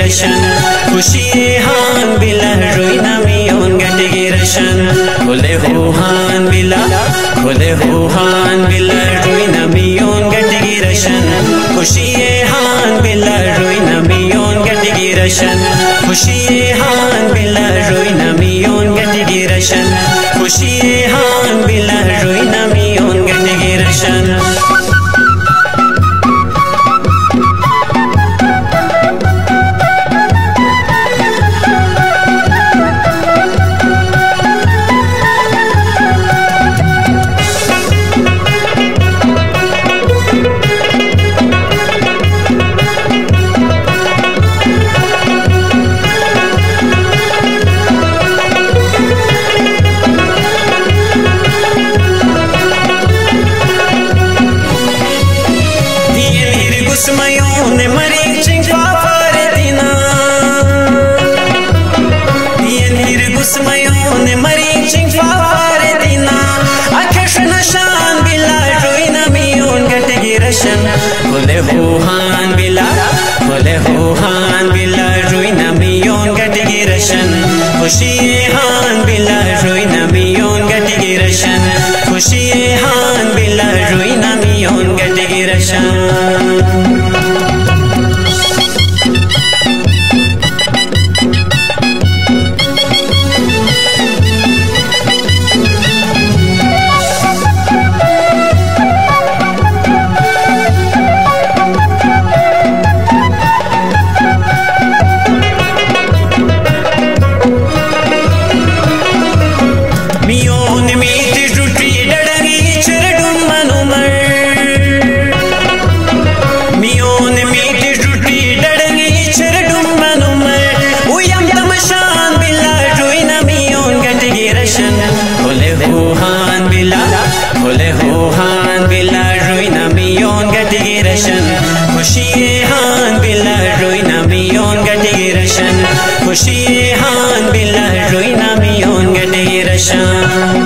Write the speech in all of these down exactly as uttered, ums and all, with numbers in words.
Girashan Khushi han bila ruina mion Gati Girashan Khule ho han bila Khule ho han bila ruina mion Gati Girashan Khushi han bila ruina mion Gati Girashan Khushi han bila ruina mion Gati Girashan Khushi han bila ruina mion Gati Girashan Khule ho han bila Khule ho han bila ruina mion Gati Girashan Khushi han bila ruina mion Gati Girashan Khushi han bila ruina mion Gati Girashan Khushi han bila ruina mion Gati Girashan Khushi han bila ruina mion Gati Girashan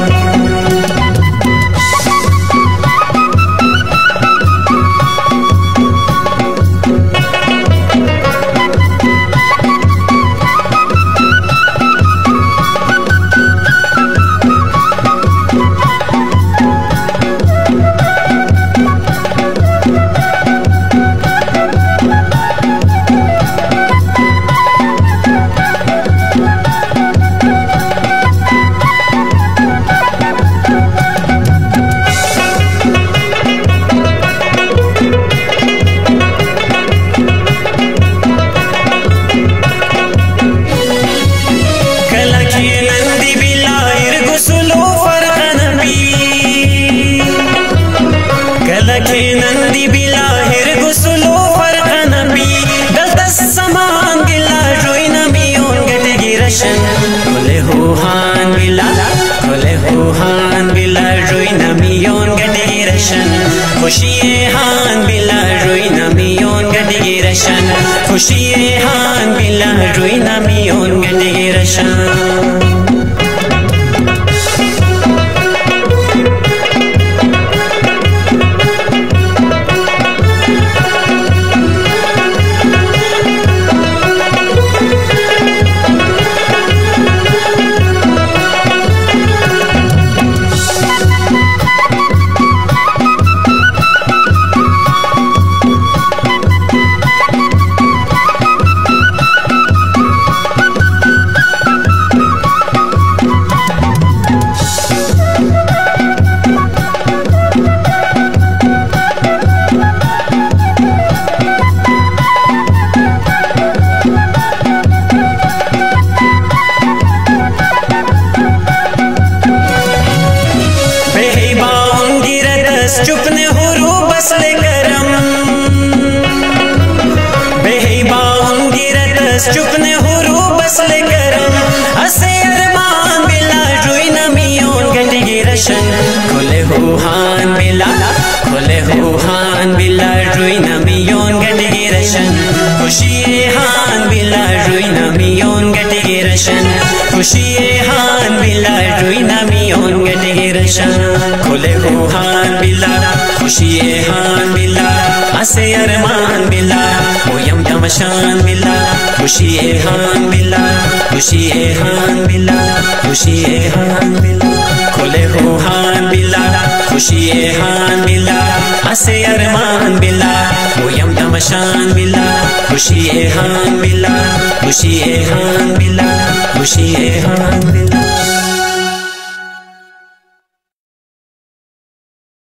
Nandi bilahir gusulu farqan bi daltas saman gila ruina mion Gati Girashan Khule ho han bila Khule ho han bila ruina mion Gati Girashan Khushi han bila ruina mion Gati Girashan Khushi han bila ruina mion Gati Girashan चुपने हुरू बसले करम बेहिबान गिरतस चुपने हुरू बसले करम असे अरमान बिला रुइना मियोन Gati Girashan खुले हो हान बिला खुले हो हान बिला रुइना मियोन Gati Girashan खुशी हान बिला रुइना मियोन Gati Girashan खुशी हान बिला रुइना मियोन Gati Girashan खुले हो हान बिला खुशी हान बिला असे अरमान बिला ओ यम तमशान बिला खुशी हान बिला खुशी हान बिला खुशी हान बिला खोले हो हान बिला खुशी हान बिला असे अरमान बिला वो यम तमशान बिला खुशी हान बिला खुशी हान बिला खुशी हान बिला